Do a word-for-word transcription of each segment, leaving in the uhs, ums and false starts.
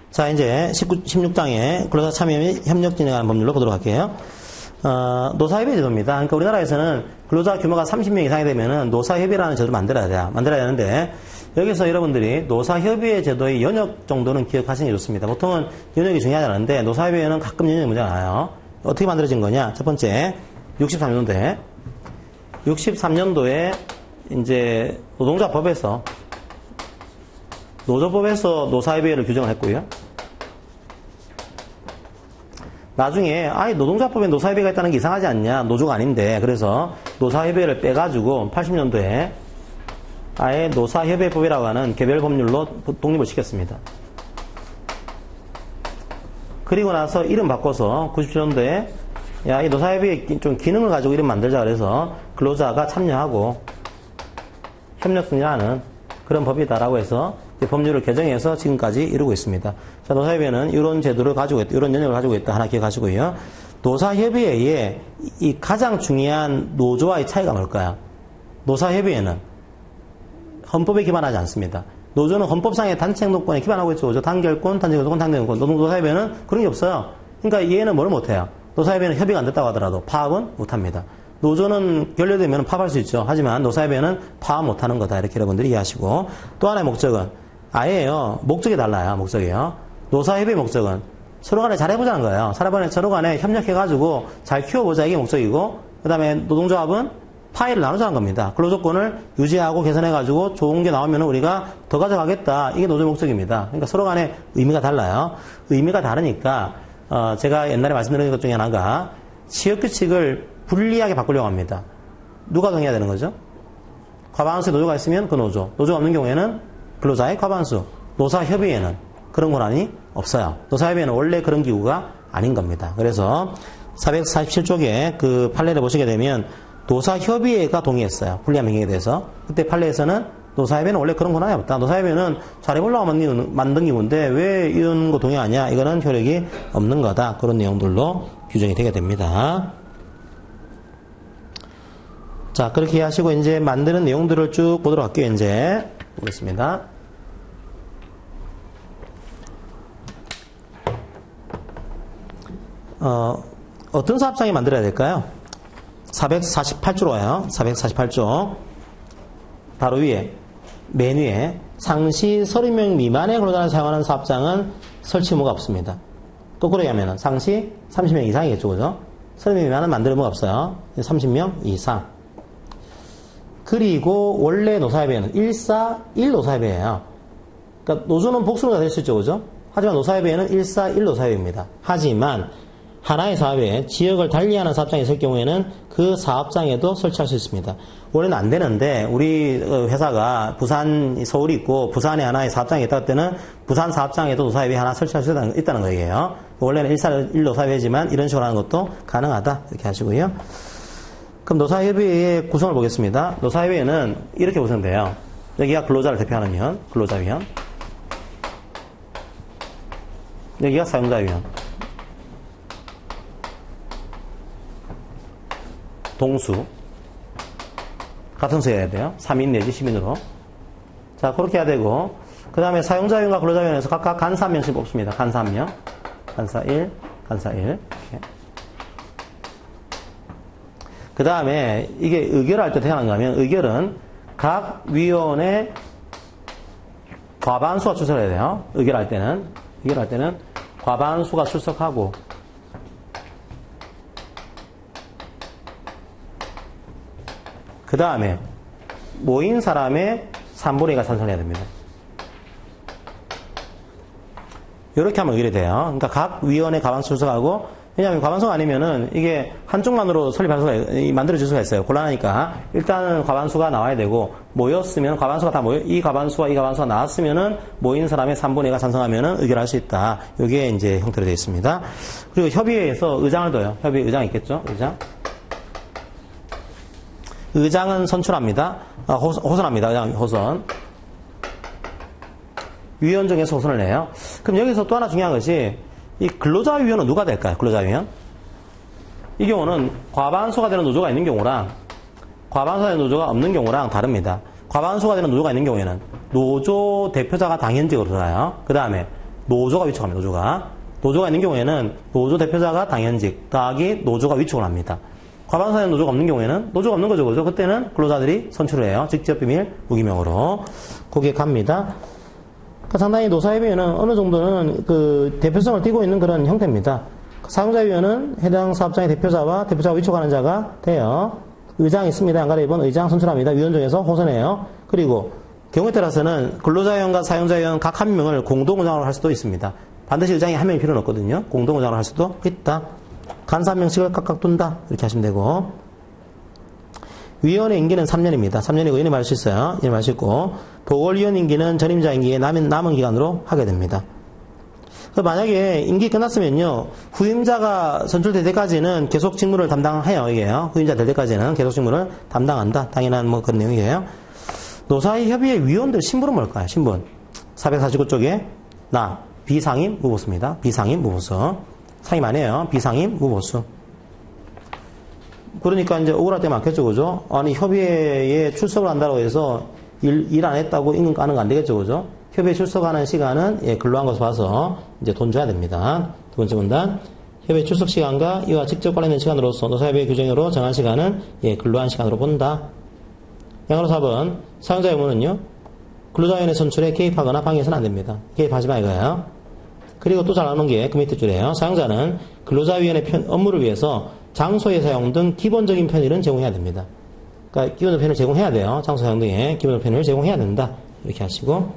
자, 이제 십구, 십육 장에 근로자 참여 및 협력 진행에 관한 법률로 보도록 할게요. 어, 노사협의 제도입니다. 그러니까 우리나라에서는 근로자 규모가 삼십 명 이상이 되면은 노사협의라는 제도를 만들어야 돼요. 만들어야 되는데, 여기서 여러분들이 노사협의 제도의 연역 정도는 기억하시는 게 좋습니다. 보통은 연역이 중요하지 않은데, 노사협의에는 가끔 연역이 문제가 나요. 어떻게 만들어진 거냐? 첫 번째, 육십삼 년도에, 육십삼 년도에, 이제, 노동자법에서, 노조법에서 노사협의회를 규정을 했고요. 나중에 아예 노동자법에 노사협의회가 있다는 게 이상하지 않냐, 노조가 아닌데, 그래서 노사협의회를 빼가지고 팔십 년도에 아예 노사협의법이라고 하는 개별 법률로 독립을 시켰습니다. 그리고 나서 이름 바꿔서 구십칠 년도에 야, 이 노사협의회 좀 기능을 가지고 이름 만들자 그래서 근로자가 참여하고 협력승리하는 그런 법이다라고 해서 법률을 개정해서 지금까지 이루고 있습니다. 자, 노사협의회는 이런 제도를 가지고 있다, 이런 연역을 가지고 있다 하나 기억하시고요. 노사협의회의 이 가장 중요한 노조와의 차이가 뭘까요? 노사협의회는 헌법에 기반하지 않습니다. 노조는 헌법상의 단체 행동권에 기반하고 있죠. 그죠? 단결권, 단체교섭권, 단결권. 노사협의회는 그런 게 없어요. 그러니까 얘는 뭘 못해요? 노사협의회는 협의가 안 됐다고 하더라도 파업은 못합니다. 노조는 결렬되면 파업할 수 있죠. 하지만 노사협의회는 파업 못하는 거다. 이렇게 여러분들이 이해하시고, 또 하나의 목적은 아예요. 목적이 달라요. 목적이요. 노사협의 목적은 서로 간에 잘해보자는 거예요. 서로 간에, 서로 간에 협력해가지고 잘 키워보자. 이게 목적이고, 그 다음에 노동조합은 파일을 나누자는 겁니다. 근로조건을 유지하고 개선해가지고 좋은 게 나오면 우리가 더 가져가겠다. 이게 노조 목적입니다. 그러니까 서로 간에 의미가 달라요. 의미가 다르니까, 어, 제가 옛날에 말씀드린 것 중에 하나가 취업규칙을 불리하게 바꾸려고 합니다. 누가 동의해야 되는 거죠? 과반수의 노조가 있으면 그 노조. 노조가 없는 경우에는 근로자의 과반수. 노사협의회는 그런 권한이 없어요. 노사협의회는 원래 그런 기구가 아닌 겁니다. 그래서 사백사십칠 쪽에 그 판례를 보시게 되면 노사협의회가 동의했어요. 불리한 명령에 대해서. 그때 판례에서는 노사협의회는 원래 그런 권한이 없다. 노사협의회는 잘해보려고 만든 기구인데 왜 이런 거 동의하냐? 이거는 효력이 없는 거다. 그런 내용들로 규정이 되게 됩니다. 자, 그렇게 하시고 이제 만드는 내용들을 쭉 보도록 할게요. 이제 보겠습니다. 어, 어떤 사업장이 만들어야 될까요? 사백사십팔 조로 와요. 사백사십팔 조. 바로 위에, 맨 위에, 상시 서른 명 미만의 근로자를 사용하는 사업장은 설치 의무가 없습니다. 거꾸로 얘기하면 상시 삼십 명 이상이겠죠. 그죠? 서른 명 미만은 만들 의무가 없어요. 삼십 명 이상. 그리고 원래 노사협의회는 일사일 노사협의회예요. 그러니까 노조는 복수가 될 수 있죠. 그죠? 하지만 노사협의회는 일사일 노사협의회입니다. 하지만 하나의 사업에 지역을 달리하는 사업장이 있을 경우에는 그 사업장에도 설치할 수 있습니다. 원래는 안 되는데 우리 회사가 부산, 서울이 있고 부산에 하나의 사업장이 있다 할 때는 부산 사업장에도 노사협의회 하나 설치할 수 있다는 거예요. 원래는 일사일 노사협의회지만 이런 식으로 하는 것도 가능하다. 이렇게 하시고요. 그럼 노사협의회의 구성을 보겠습니다. 노사협의회는 이렇게 보시면 돼요. 여기가 근로자를 대표하는 위원, 근로자위원. 여기가 사용자위원. 동수. 같은 수여야 돼요. 삼 인 내지 십 인으로. 자, 그렇게 해야 되고, 그 다음에 사용자위원과 근로자위원에서 각각 간사 한 명씩 뽑습니다. 간사 한 명. 간사 일, 간사 일. 이렇게. 그 다음에 이게 의결할 때 어떻게 하는가 하면 의결은 각 위원의 과반수가 출석해야 돼요. 의결할 때는. 의결할 때는 과반수가 출석하고 그 다음에 모인 사람의 삼분의 이가 찬성해야 됩니다. 이렇게 하면 의결이 돼요. 그러니까 각 위원의 과반수 출석하고 왜냐하면 과반수가 아니면은 이게 한쪽만으로 설립할 수가, 만들어질 수가 있어요. 곤란하니까. 일단은 과반수가 나와야 되고, 모였으면, 과반수가 다 모여, 이 과반수와 이 과반수가 나왔으면은, 모인 사람의 삼분의 이가 찬성하면은 의결할 수 있다. 이게 이제 형태로 되어 있습니다. 그리고 협의회에서 의장을 둬요. 협의회 의장 있겠죠? 의장. 의장은 선출합니다. 아, 호선, 호선합니다. 의장, 호선. 위원 중에서 호선을 내요. 그럼 여기서 또 하나 중요한 것이, 이 근로자위원은 누가 될까요? 근로자위원? 이 경우는 과반수가 되는 노조가 있는 경우랑 과반수가 되는 노조가 없는 경우랑 다릅니다. 과반수가 되는 노조가 있는 경우에는 노조 대표자가 당연직으로 들어가요. 그 다음에 노조가 위촉합니다. 노조가. 노조가 있는 경우에는 노조 대표자가 당연직 더하기 노조가 위촉을 합니다. 과반수의 노조가 없는 경우에는 노조가 없는 거죠. 그죠? 그때는 근로자들이 선출을 해요. 직접 비밀 무기명으로. 그게 갑니다. 그러니까 상당히 노사협의회는 어느 정도는 그 대표성을 띠고 있는 그런 형태입니다. 사용자위원은 해당 사업장의 대표자와 대표자가 위촉하는 자가 돼요. 의장이 있습니다. 양가로 일 번 의장 선출합니다. 위원 중에서 호선해요. 그리고 경우에 따라서는 근로자위원과 사용자위원 각 한 명을 공동의장으로 할 수도 있습니다. 반드시 의장이 한 명이 필요는 없거든요. 공동의장으로 할 수도 있다. 간사 한 명씩을 각각 둔다. 이렇게 하시면 되고. 위원의 임기는 삼 년입니다. 삼 년이고 의원이 말 수 있어요. 의원이 말 수 있고. 보궐위원 임기는 전임자 임기에 남은, 남은 기간으로 하게 됩니다. 만약에 임기 끝났으면요. 후임자가 선출될 때까지는 계속 직무를 담당해요. 이게요. 후임자 될 때까지는 계속 직무를 담당한다. 당연한 뭐 그런 내용이에요. 노사의 협의회 위원들 신분은 뭘까요? 신분. 사백사십구 쪽에 나 비상임 무보수입니다. 비상임 무보수. 상임 아니에요. 비상임 무보수. 그러니까 이제 억울할 때 많겠죠. 그죠? 아니 협의회에 출석을 한다고 해서 일, 일 안 했다고 임금 까는 거 안 되겠죠. 그죠? 협의회 출석하는 시간은 예, 근로한 것을 봐서 이제 돈 줘야 됩니다. 두 번째 문단. 협의회 출석 시간과 이와 직접 관련된 시간으로서 노사협의회 규정으로 정한 시간은 예, 근로한 시간으로 본다. 양으로 사 번. 사용자 의무는요. 근로자위원회 선출에 개입하거나 방해해서는 안 됩니다. 개입하지 마 이거예요. 그리고 또 잘 나오는 게 그 밑에 줄이에요. 사용자는 근로자위원회 편, 업무를 위해서 장소의 사용 등 기본적인 편의를 제공해야 됩니다. 그러니까 기본적인 편의를 제공해야 돼요. 장소 사용 등의 기본적인 편의를 제공해야 된다. 이렇게 하시고.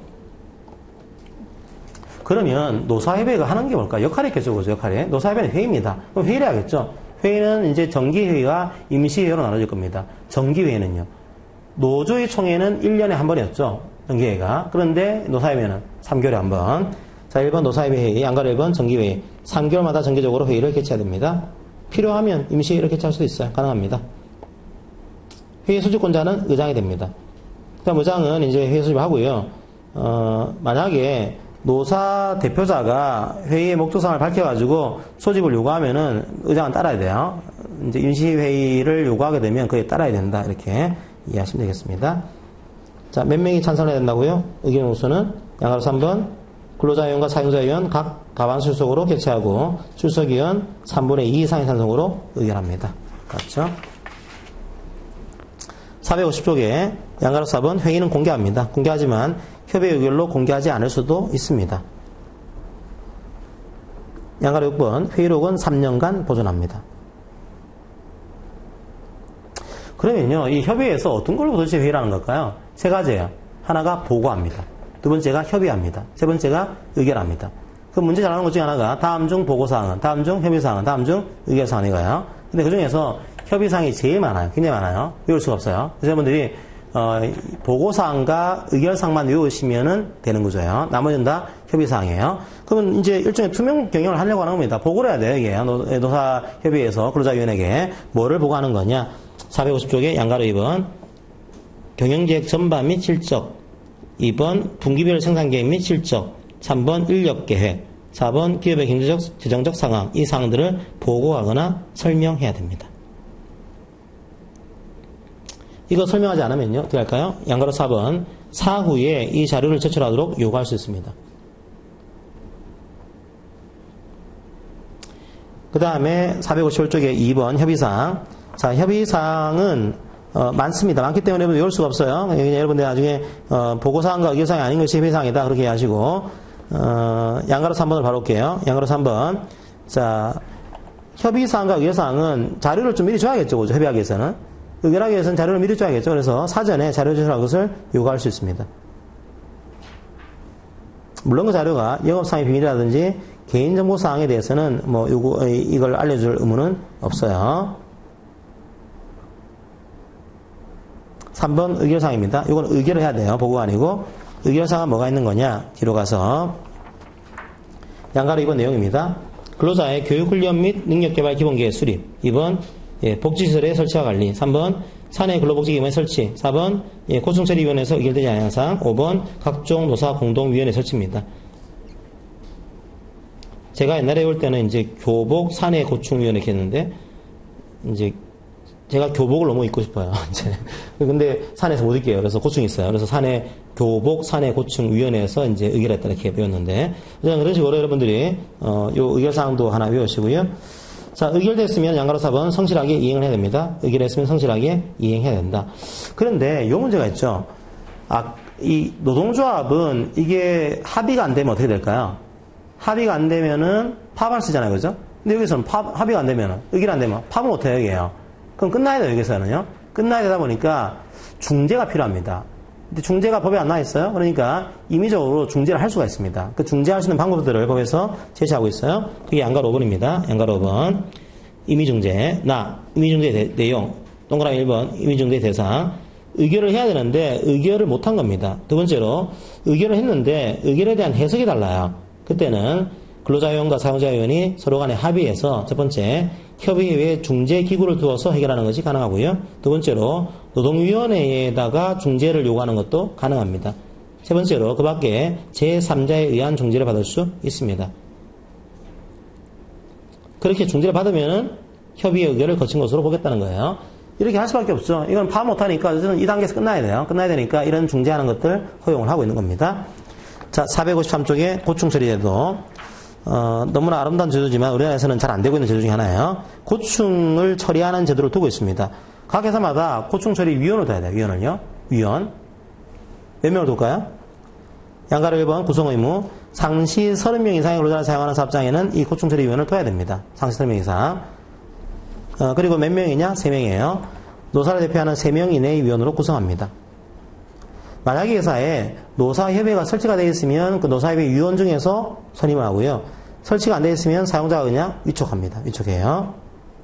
그러면 노사협의회가 하는 게 뭘까? 역할이 있겠죠. 그죠? 역할이. 노사협의회는 회의입니다. 그럼 회의를 해야겠죠. 회의는 이제 정기회의와 임시회의로 나눠질 겁니다. 정기회의는요. 노조의 총회는 일 년에 한 번이었죠. 정기회의가. 그런데 노사협의회는 삼 개월에 한 번. 자, 일 번 노사협의 회의, 양가로 일 번 정기회의. 삼 개월마다 정기적으로 회의를 개최해야 됩니다. 필요하면 임시회의를 개최할 수도 있어요. 가능합니다. 회의 수집권자는 의장이 됩니다. 그다음 의장은 이제 회의 수집을 하고요. 어, 만약에 노사 대표자가 회의의 목적사항을 밝혀가지고 소집을 요구하면은 의장은 따라야 돼요. 이제 임시회의를 요구하게 되면 그에 따라야 된다. 이렇게 이해하시면 되겠습니다. 자, 몇 명이 찬성해야 된다고요? 의견 우수는 양가로 삼 번. 근로자위원과 사용자위원 각 과반수 출석으로 개최하고 출석위원 삼분의 이 이상의 찬성으로 의결합니다. 맞죠? 사백오십 쪽에 양가로 사 번 회의는 공개합니다. 공개하지만 협의 의결로 공개하지 않을 수도 있습니다. 양가로 육 번 회의록은 삼 년간 보존합니다. 그러면요, 이 협의회에서 어떤 걸로 도대체 회의를 하는 걸까요? 세 가지예요. 하나가 보고합니다. 두 번째가 협의합니다. 세 번째가 의결합니다. 그 문제 잘 나오는 것 중에 하나가 다음 중 보고사항은, 다음 중 협의사항은, 다음 중 의결사항이고요. 근데 그 중에서 협의사항이 제일 많아요. 굉장히 많아요. 외울 수가 없어요. 그래서 여러분들이 어, 보고사항과 의결사항만 외우시면은 되는 거죠. 나머지는 다 협의사항이에요. 그러면 이제 일종의 투명 경영을 하려고 하는 겁니다. 보고를 해야 돼요. 이게 노사협의회에서 근로자위원회에게 뭐를 보고하는 거냐. 사백오십 쪽에 양가로 이 번 경영계획 전반 및 실적, 이 번 분기별 생산계획 및 실적, 삼 번 인력계획, 사 번 기업의 경제적, 재정적 상황, 이 사항들을 보고하거나 설명해야 됩니다. 이거 설명하지 않으면요, 어떻게 할까요? 양가로 사 번 사후에 이 자료를 제출하도록 요구할 수 있습니다. 그 다음에 사백오십일 쪽에 이 번 협의사항. 자, 협의사항은 어, 많습니다. 많기 때문에 외울 수가 없어요. 그냥 여러분들 나중에 어, 보고사항과 의결사항이 아닌 것이 협의사항이다. 그렇게 하시고 어, 양가로 삼 번을 바로 올게요. 양가로 삼 번. 자, 협의사항과 의결사항은 자료를 좀 미리 줘야겠죠. 그죠? 협의하기 위해서는. 의결하기 위해서는 자료를 미리 줘야겠죠. 그래서 사전에 자료 제출할 것을 요구할 수 있습니다. 물론 그 자료가 영업상의 비밀이라든지 개인정보사항에 대해서는 뭐 요구, 이걸 알려줄 의무는 없어요. 삼 번 의결사항입니다. 이건 의결을 해야 돼요. 보고가 아니고. 의결사항은 뭐가 있는 거냐. 뒤로 가서 양가로 이 번 내용입니다. 근로자의 교육훈련 및 능력개발 기본계획 수립. 이 번 예, 복지시설의 설치와 관리. 삼 번 사내 근로복지기관의 설치. 사 번 예, 고충처리위원회에서 의결되지 않은 사항. 오 번 각종 노사 공동위원회 설치입니다. 제가 옛날에 올 때는 이제 교복 사내 고충위원회 했는데 이제 제가 교복을 너무 입고 싶어요. 이제. 근데 산에서 못 입게요. 그래서 고충이 있어요. 그래서 산에 교복, 산에 고충 위원회에서 이제 의결했다 이렇게 배웠는데. 그런 식으로 여러분들이, 어, 요 의결사항도 하나 외우시고요. 자, 의결됐으면 양가로 사 번 성실하게 이행을 해야 됩니다. 의결했으면 성실하게 이행해야 된다. 그런데 요 문제가 있죠. 아, 이 노동조합은 이게 합의가 안 되면 어떻게 될까요? 합의가 안 되면은 파업을 쓰잖아요. 그죠? 근데 여기서는 파업, 합의가 안 되면은, 의결 안 되면 파업을 못 해요, 이게요. 그럼 끝나야 돼요, 여기서는요. 끝나야 되다 보니까 중재가 필요합니다. 근데 중재가 법에 안 나와 있어요. 그러니까 임의적으로 중재를 할 수가 있습니다. 그 중재할 수 있는 방법들을 법에서 제시하고 있어요. 그게 양가로 오 번입니다. 양가로 오 번. 임의중재. 나. 임의중재 내용. 동그라미 일 번. 임의중재 대상. 의결을 해야 되는데 의결을 못한 겁니다. 두 번째로 의결을 했는데 의결에 대한 해석이 달라요. 그때는 근로자위원과 사용자위원이 서로 간에 합의해서 첫 번째 협의회에 중재기구를 두어서 해결하는 것이 가능하고요. 두 번째로 노동위원회에다가 중재를 요구하는 것도 가능합니다. 세 번째로 그 밖에 제삼자에 의한 중재를 받을 수 있습니다. 그렇게 중재를 받으면 협의회 의결을 거친 것으로 보겠다는 거예요. 이렇게 할 수밖에 없죠. 이건 파업 못하니까 이 단계에서 끝나야 돼요. 끝나야 되니까 이런 중재하는 것들 허용을 하고 있는 겁니다. 자, 사백오십삼 쪽에 고충 처리제도. 어, 너무나 아름다운 제도지만 우리나라에서는 잘 안 되고 있는 제도 중에 하나예요. 고충을 처리하는 제도를 두고 있습니다. 각 회사마다 고충 처리 위원을 둬야 돼요. 위원을요. 위원. 몇 명을 둘까요? 양가로 일 번 구성 의무. 상시 서른 명 이상의 근로자를 사용하는 사업장에는 이 고충 처리 위원을 둬야 됩니다. 상시 서른 명 이상. 어, 그리고 몇 명이냐? 세 명이에요. 노사를 대표하는 세 명 이내의 위원으로 구성합니다. 만약에 회사에 노사협의회가 설치가 되어 있으면 그 노사협의 위원 중에서 선임을 하고요. 설치가 안 되어 있으면 사용자가 그냥 위촉합니다. 위촉해요.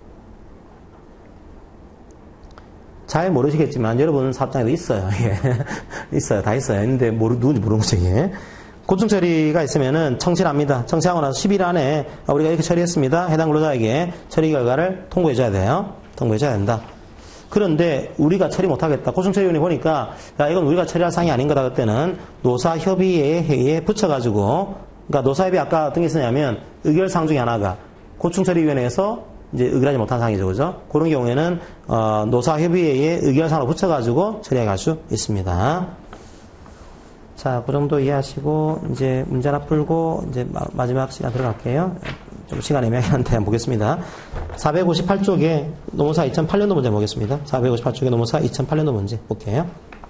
잘 모르시겠지만 여러분 사업장에도 있어요. 예. 있어요. 다 있어요. 있는데 모르, 누군지 모르는 거죠. 이게. 고충 처리가 있으면은 청취합니다. 청취하고 나서 십 일 안에 우리가 이렇게 처리했습니다. 해당 근로자에게 처리 결과를 통보해줘야 돼요. 통보해줘야 된다. 그런데 우리가 처리 못하겠다. 고충처리위원회 보니까 야 이건 우리가 처리할 사항이 아닌 거다. 그때는 노사협의회 회의에 붙여가지고 그러니까 노사협의 아까 어떤 게 있었냐면 의결사항 중에 하나가 고충처리위원회에서 이제 의결하지 못한 사항이죠. 그죠? 그런 경우에는 어, 노사협의회에 의결사항을 붙여가지고 처리해 갈 수 있습니다. 자, 그 정도 이해하시고 이제 문제 하나 풀고 이제 마, 마지막 시간 들어갈게요. 좀 시간 애매하긴 한데 한번 보겠습니다. 사백오십팔 쪽에 노무사 이천팔 년도 문제 보겠습니다. 사백오십팔 쪽에 노무사 이천팔 년도 문제 볼게요.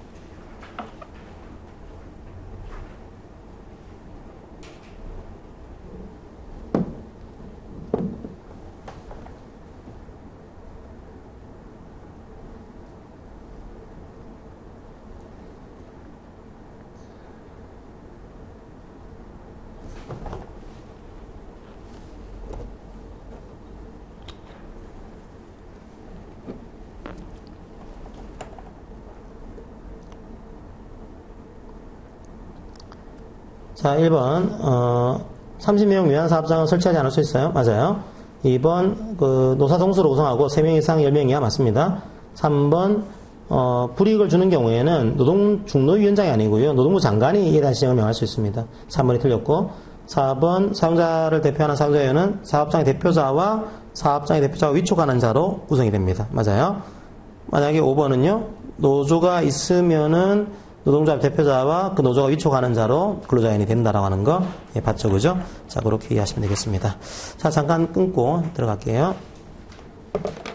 자, 일 번, 어, 삼십 명 미만 사업장은 설치하지 않을 수 있어요. 맞아요. 이 번, 그, 노사동수로 구성하고 세 명 이상 열 명 이하 맞습니다. 삼 번, 어, 불이익을 주는 경우에는 노동 중노위원장이 아니고요. 노동부 장관이 이에 대한 지정을 명할 수 있습니다. 삼 번이 틀렸고, 사 번, 사용자를 대표하는 사용자위원은 사업장의 대표자와 사업장의 대표자와 위촉하는 자로 구성이 됩니다. 맞아요. 만약에 오 번은요, 노조가 있으면은 노동조합 대표자와 그 노조가 위촉하는 자로 근로자인이 된다라고 하는 거, 예, 봤죠, 그죠? 자, 그렇게 이해하시면 되겠습니다. 자, 잠깐 끊고 들어갈게요.